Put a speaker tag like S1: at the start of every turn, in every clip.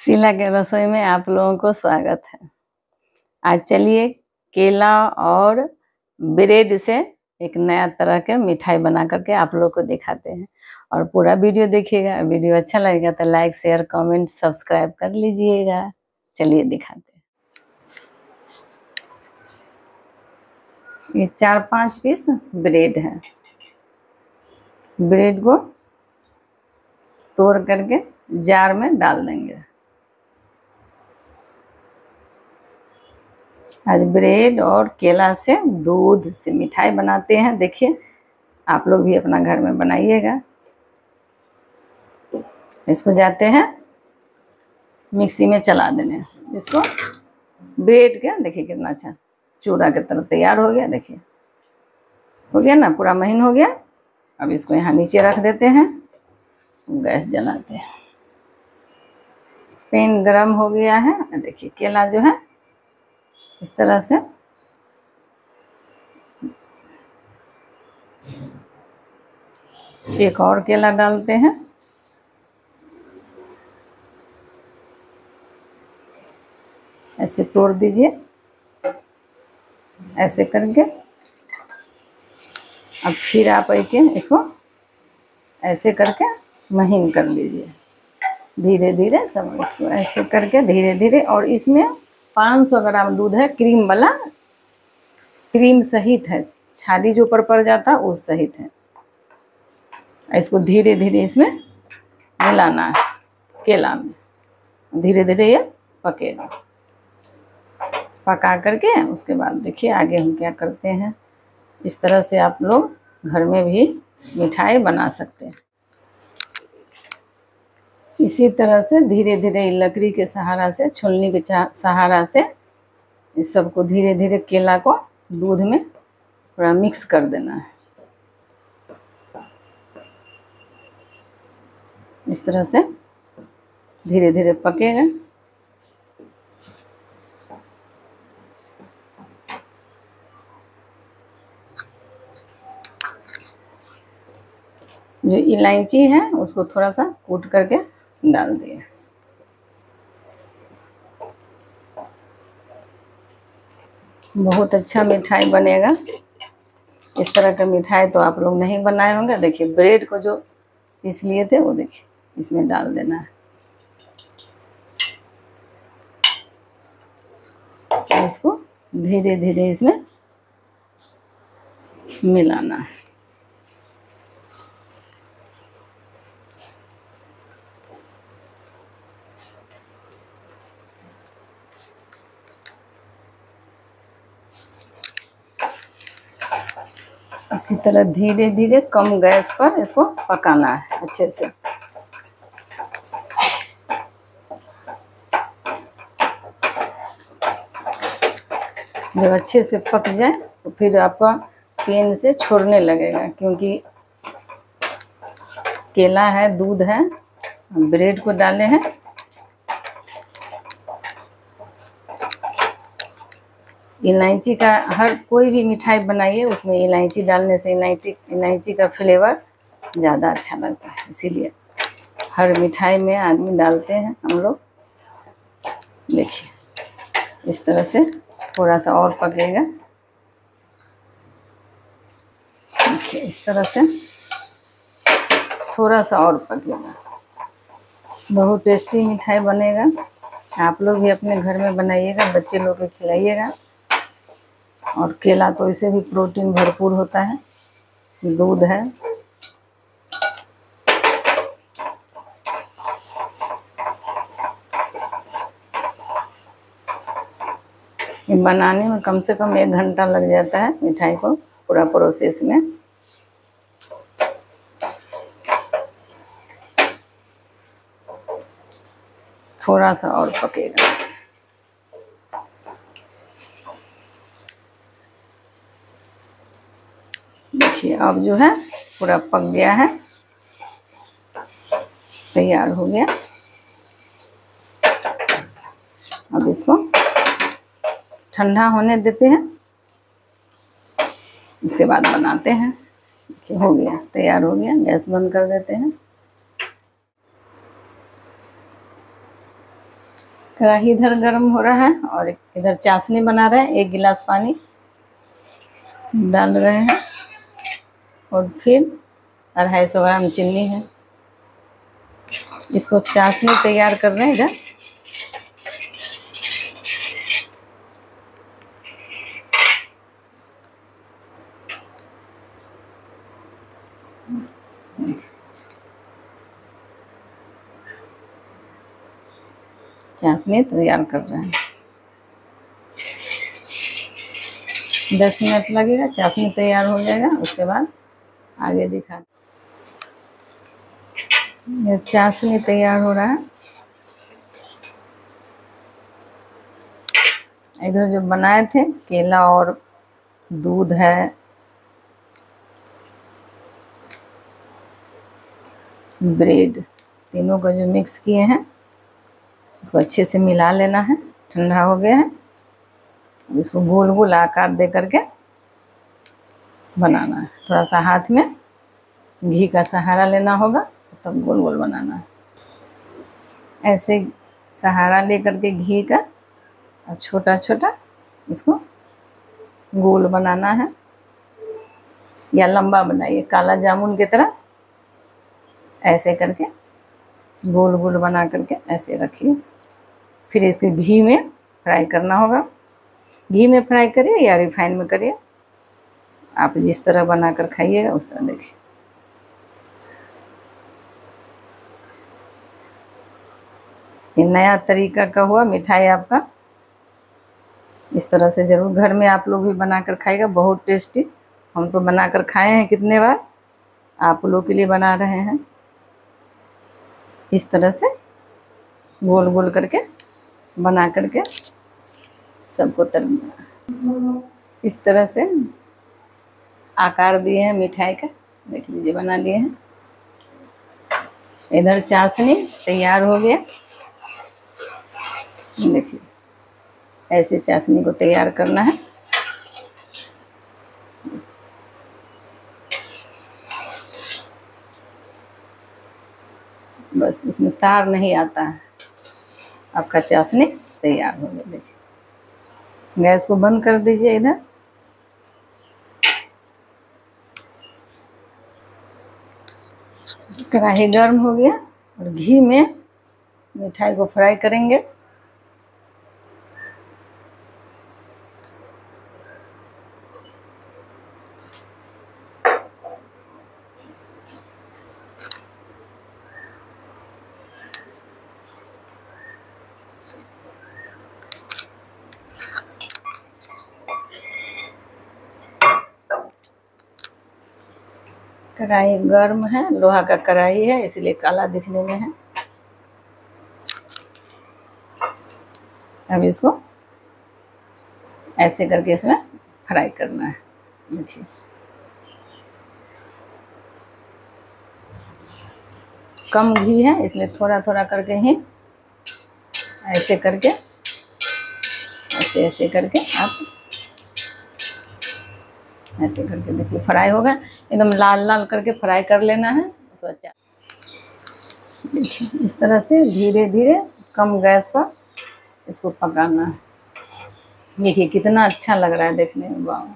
S1: शीला के रसोई में आप लोगों को स्वागत है। आज चलिए केला और ब्रेड से एक नया तरह के मिठाई बना करके आप लोग को दिखाते हैं और पूरा वीडियो देखिएगा। वीडियो अच्छा लगेगा तो लाइक शेयर कमेंट सब्सक्राइब कर लीजिएगा। चलिए दिखाते हैं। ये 4-5 पीस ब्रेड है। ब्रेड को तोड़ करके जार में डाल देंगे। आज ब्रेड और केला से दूध से मिठाई बनाते हैं। देखिए आप लोग भी अपना घर में बनाइएगा। इसको जाते हैं मिक्सी में चला देने। इसको ब्रेड के देखिए कितना अच्छा चूड़ा की तरह तैयार हो गया। देखिए हो गया ना, पूरा महीन हो गया। अब इसको यहाँ नीचे रख देते हैं। गैस जलाते हैं। पैन गरम हो गया है। देखिए केला जो है इस तरह से एक और केला डालते हैं। ऐसे तोड़ दीजिए ऐसे करके। अब फिर आप इसको ऐसे करके महीन कर लीजिए धीरे धीरे। सब इसको ऐसे करके धीरे धीरे। और इसमें 500 ग्राम दूध है, क्रीम वाला, क्रीम सहित है। छाली जो ऊपर पड़ जाता है उस सहित है। इसको धीरे धीरे इसमें मिलाना है केला में। धीरे धीरे ये पकेगा। पका करके उसके बाद देखिए आगे हम क्या करते हैं। इस तरह से आप लोग घर में भी मिठाई बना सकते हैं। इसी तरह से धीरे धीरे लकड़ी के सहारा से, छुलनी के सहारा से इस सबको धीरे धीरे केला को दूध में पूरा मिक्स कर देना है। इस तरह से धीरे धीरे पकेगा। जो इलायची है उसको थोड़ा सा कूट करके डाल दिए। बहुत अच्छा मिठाई बनेगा। इस तरह का मिठाई तो आप लोग नहीं बनाए होंगे। देखिए ब्रेड को जो पीस लिए थे वो देखिए इसमें डाल देना है। तो इसको धीरे धीरे इसमें मिलाना है। इसी तरह धीरे धीरे कम गैस पर इसको पकाना है अच्छे से। जब अच्छे से पक जाए तो फिर आपका पैन से छोड़ने लगेगा, क्योंकि केला है, दूध है, ब्रेड को डाले हैं। इलायची का हर कोई भी मिठाई बनाइए उसमें इलायची डालने से इलायची का फ्लेवर ज़्यादा अच्छा लगता है। इसीलिए हर मिठाई में आदमी डालते हैं हम लोग। देखिए इस तरह से थोड़ा सा और पकेगा। देखिए इस तरह से थोड़ा सा और पकेगा। बहुत टेस्टी मिठाई बनेगा। आप लोग भी अपने घर में बनाइएगा, बच्चे लोग को खिलाइएगा। और केला तो इससे भी प्रोटीन भरपूर होता है, दूध है। ये बनाने में कम से कम 1 घंटा लग जाता है मिठाई को पूरा प्रोसेस में। थोड़ा सा और पकेगा। देखिए अब जो है पूरा पक गया है, तैयार हो गया। अब इसको ठंडा होने देते हैं, उसके बाद बनाते हैं। हो गया, तैयार हो गया। गैस बंद कर देते हैं। कढ़ाई इधर गर्म हो रहा है और इधर चाशनी बना रहे हैं। 1 गिलास पानी डाल रहे हैं और फिर 250 ग्राम चीनी है। इसको चाशनी तैयार कर रहे हैं इधर। चाशनी तैयार कर रहे हैं। 10 मिनट लगेगा, चाशनी तैयार हो जाएगा। उसके बाद आगे दिखा। ये चाशनी तैयार हो रहा है। इधर जो बनाए थे केला और दूध है, ब्रेड, तीनों को जो मिक्स किए हैं इसको अच्छे से मिला लेना है। ठंडा हो गया है। इसको गोल गोल आकार दे करके बनाना है। थोड़ा सा हाथ में घी का सहारा लेना होगा, तब गोल गोल बनाना है। ऐसे सहारा ले करके घी का और छोटा छोटा इसको गोल बनाना है, या लंबा बनाइए काला जामुन की तरह। ऐसे करके गोल गोल बना करके ऐसे रखिए। फिर इसको घी में फ्राई करना होगा। घी में फ्राई करिए या रिफाइन में करिए, आप जिस तरह बनाकर खाइएगा उस तरह देखिए। ये नया तरीका का हुआ मिठाई आपका। इस तरह से ज़रूर घर में आप लोग भी बनाकर खाइएगा, बहुत टेस्टी। हम तो बनाकर खाए हैं कितने बार, आप लोग के लिए बना रहे हैं। इस तरह से गोल गोल करके बना करके सबको इस तरह से आकार दिए हैं मिठाई का, देख लीजिए बना लिए हैं। इधर चाशनी तैयार हो गया। देखिए ऐसे चाशनी को तैयार करना है। बस इसमें तार नहीं आता है। आपका चाशनी तैयार हो गया। देखिए गैस को बंद कर दीजिए। इधर कढ़ाई गर्म हो गया और घी में मिठाई को फ्राई करेंगे। कढ़ाई गर्म है, लोहा का कढ़ाई है इसलिए काला दिखने में है। अब इसको ऐसे करके इसमें फ्राई करना है। देखिए कम घी है इसलिए थोड़ा थोड़ा करके ही ऐसे करके ऐसे करके आप ऐसे करके देखिए फ्राई होगा। एकदम लाल लाल करके फ्राई कर लेना है उसको। अच्छा देखिए इस तरह से धीरे धीरे कम गैस पर इसको पकाना है। देखिए कितना अच्छा लग रहा है देखने में। वाह,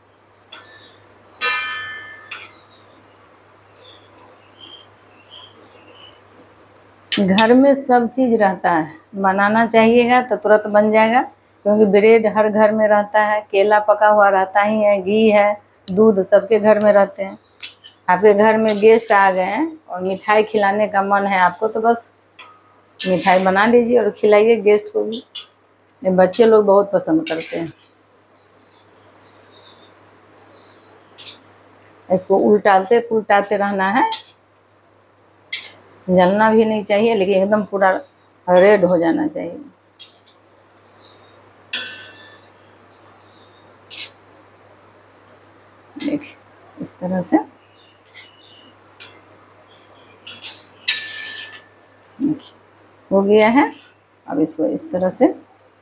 S1: घर में सब चीज़ रहता है, बनाना चाहिएगा तो तुरंत बन जाएगा। क्योंकि ब्रेड हर घर में रहता है, केला पका हुआ रहता ही है, घी है, दूध सबके घर में रहते हैं। आपके घर में गेस्ट आ गए हैं और मिठाई खिलाने का मन है आपको, तो बस मिठाई बना लीजिए और खिलाइए गेस्ट को भी। ये बच्चे लोग बहुत पसंद करते हैं। इसको उल्टाते पुलटाते रहना है, जलना भी नहीं चाहिए, लेकिन एकदम पूरा रेड हो जाना चाहिए। देखिए इस तरह से देखिए हो गया है। अब इसको इस तरह से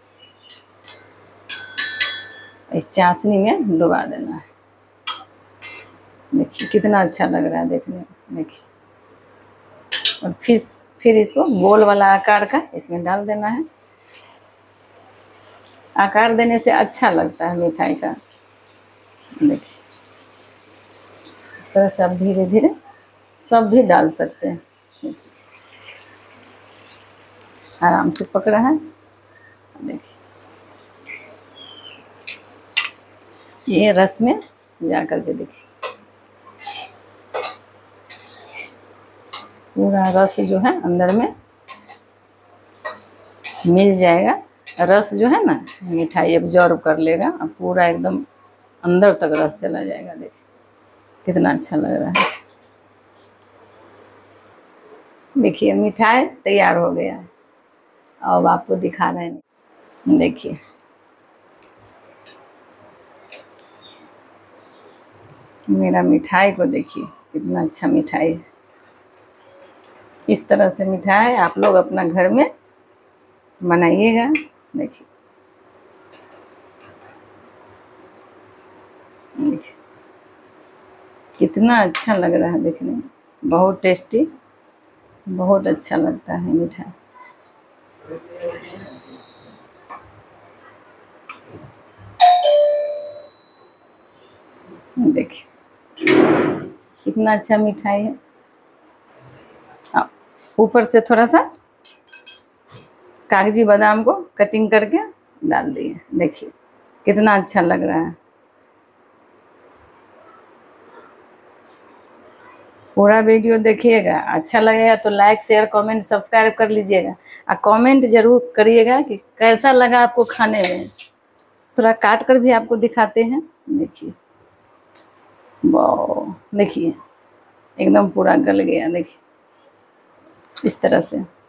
S1: इस चाशनी में डुबा देना है। देखिए कितना अच्छा लग रहा है देखने में। देखिए और फिर इसको गोल वाला आकार का इसमें डाल देना है। आकार देने से अच्छा लगता है मिठाई का। देखिए इस तरह से आप धीरे धीरे सब भी डाल सकते हैं। आराम से पक रहा है। देखिए ये रस में जा करके देखिए पूरा रस जो है अंदर में मिल जाएगा। रस जो है ना मिठाई एब्जॉर्ब कर लेगा और पूरा एकदम अंदर तक रस चला जाएगा। देखिए कितना अच्छा लग रहा है। देखिए मिठाई तैयार हो गया है। अब आपको दिखा रहे हैं। देखिए मेरा मिठाई को देखिए कितना अच्छा मिठाई है। इस तरह से मिठाई आप लोग अपना घर में बनाइएगा। देखिए देखिए कितना अच्छा लग रहा है देखने में। बहुत टेस्टी, बहुत अच्छा लगता है मिठाई। देखिए कितना अच्छा मिठाई है। ऊपर से थोड़ा सा कागजी बादाम को कटिंग करके डाल दिए। देखिए कितना अच्छा लग रहा है। पूरा वीडियो देखिएगा, अच्छा लगेगा तो लाइक शेयर कमेंट सब्सक्राइब कर लीजिएगा और कमेंट जरूर करिएगा कि कैसा लगा आपको खाने में। थोड़ा काट कर भी आपको दिखाते हैं। देखिए वाह, देखिए एकदम पूरा गल गया। देखिए इस तरह से।